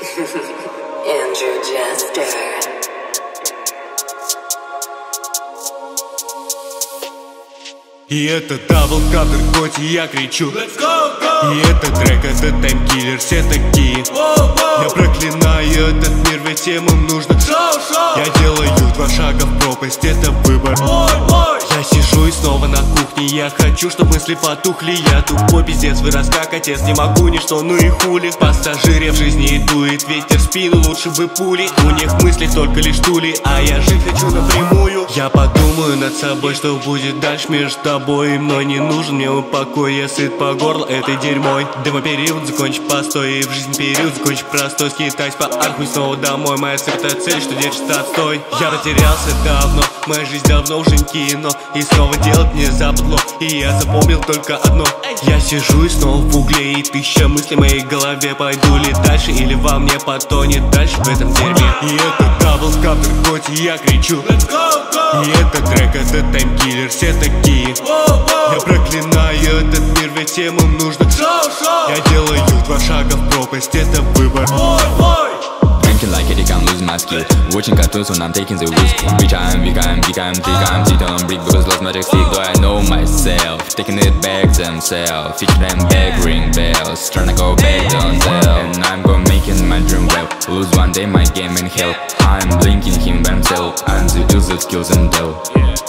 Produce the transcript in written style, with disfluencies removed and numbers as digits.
Andrew Jester. И это даблкаптер, хоть и я кричу. Let's go, go! И этот трек, это таймкиллер, все такие. Я проклинаю этот мир, ведь всем им нужно. Я делаю 2 шага в пропасть, это выбор. Я сижу и снова на кухне, я хочу, чтоб мысли потухли. Я тупой пиздец, вырос как отец, не могу ничто, ну и хули. Пассажире в жизни дует ветер в спину, лучше бы пули. У них мысли только лишь тули, а я жить хочу напрямую. Я подумаю над собой, что будет дальше между тобой и мной. Не нужен мне покой, я сыт по горло этой дерьмой. Демо-период, закончить постой, и в жизни период закончить простой. Скитаюсь по арху и снова домой, моя скрытая цель, что держится отстой. Я потерялся давно, моя жизнь давно уже не кино. И снова делать мне западло, и я запомнил только одно. Я сижу и снова в угле, и 1000 мыслей в моей голове. Пойду ли дальше, или во мне потонет дальше в этом дерьме. И это даблкаптер, хоть и я кричу. Let's go, go! И этот трек, это таймкиллер, все такие. Я проклинаю этот мир, ведь всем им нужно. Я делаю 2 шага в пропасть, это выбор. Drinking like it can lose my skill. Watching cartoons when I'm taking the risk. Bitch, I'm big, I'm thick, I'm sitting on brick because lost magic stick. Do I know myself? Taking it back themselves. Feature them back, ring bells. Tryna go back, don't tell. And I'm gonna make it my dream well. Lose one day, my game in hell. I'm blinking him by himself. I'm the use of skills and tell.